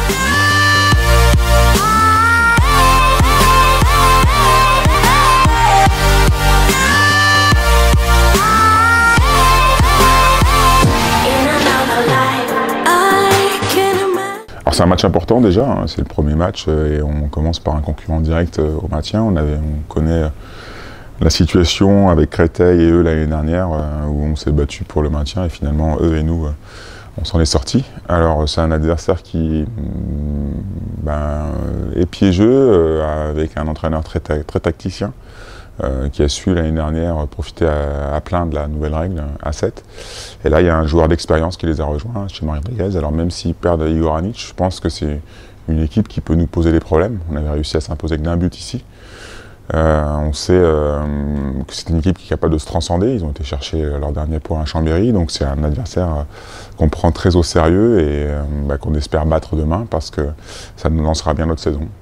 C'est un match important déjà, hein, c'est le premier match et on commence par un concurrent direct au maintien. On connaît la situation avec Créteil et eux l'année dernière où on s'est battu pour le maintien et finalement eux et nous on s'en est sortis. Alors c'est un adversaire qui est piégeux avec un entraîneur très tacticien. Qui a su l'année dernière profiter à plein de la nouvelle règle A7. Et là, il y a un joueur d'expérience qui les a rejoints, Chema Rodriguez. Alors même s'ils perdent Igor Anic, je pense que c'est une équipe qui peut nous poser des problèmes. On avait réussi à s'imposer que d'un but ici. On sait que c'est une équipe qui est capable de se transcender. Ils ont été chercher leur dernier point à Chambéry, donc c'est un adversaire qu'on prend très au sérieux et qu'on espère battre demain parce que ça nous lancera bien notre saison.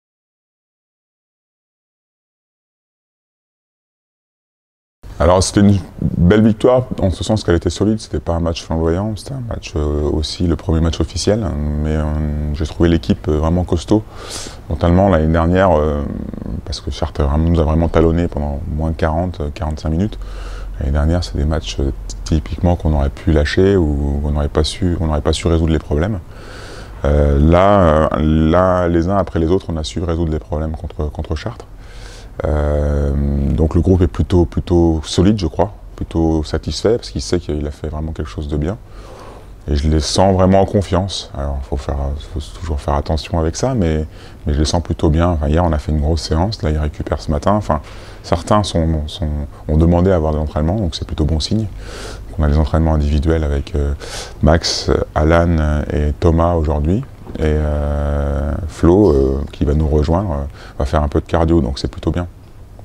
Alors c'était une belle victoire en ce sens qu'elle était solide, c'était pas un match flamboyant, c'était un match aussi le premier match officiel, mais j'ai trouvé l'équipe vraiment costaud. Mentalement l'année dernière, parce que Chartres nous a vraiment talonné pendant moins de 40-45 minutes. L'année dernière c'est des matchs typiquement qu'on aurait pu lâcher ou on n'aurait pas su résoudre les problèmes. Là, les uns après les autres, on a su résoudre les problèmes contre Chartres. Donc le groupe est plutôt solide, je crois, plutôt satisfait parce qu'il sait qu'il a fait vraiment quelque chose de bien. Et je les sens vraiment en confiance. Alors il faut toujours faire attention avec ça, mais je les sens plutôt bien. Enfin, hier on a fait une grosse séance, là ils récupèrent ce matin. Enfin, certains ont demandé à avoir des entraînements, donc c'est plutôt bon signe. Donc, on a des entraînements individuels avec Max, Alan et Thomas aujourd'hui. Et Flo, qui va nous rejoindre, va faire un peu de cardio, donc c'est plutôt bien.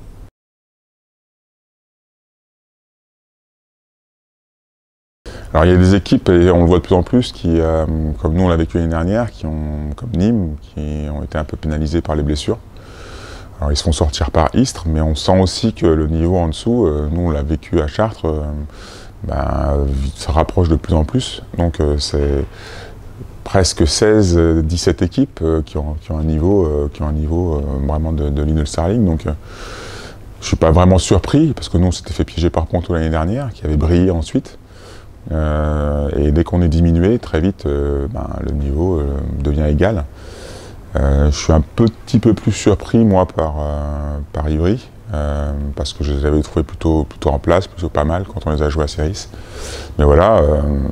Alors il y a des équipes, et on le voit de plus en plus, qui, comme nous on l'a vécu l'année dernière, comme Nîmes, qui ont été un peu pénalisés par les blessures. Alors ils se font sortir par Istres, mais on sent aussi que le niveau en dessous, nous on l'a vécu à Chartres, ça rapproche de plus en plus. Donc c'est presque 16-17 équipes qui ont un niveau vraiment de Lidl Starling. Donc je ne suis pas vraiment surpris, parce que nous on s'était fait piéger par Ponto l'année dernière, qui avait brillé ensuite. Et dès qu'on est diminué, très vite, le niveau devient égal. Je suis un petit peu plus surpris, moi, par Ivry, parce que je les avais trouvés plutôt en place, plutôt pas mal quand on les a joués à Céris. Mais voilà,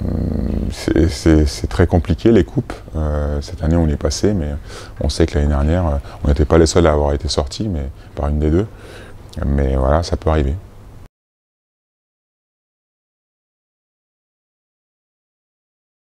c'est très compliqué les coupes. Cette année on y est passé, mais on sait que l'année dernière, on n'était pas les seuls à avoir été sortis, mais par une des deux. Mais voilà, ça peut arriver.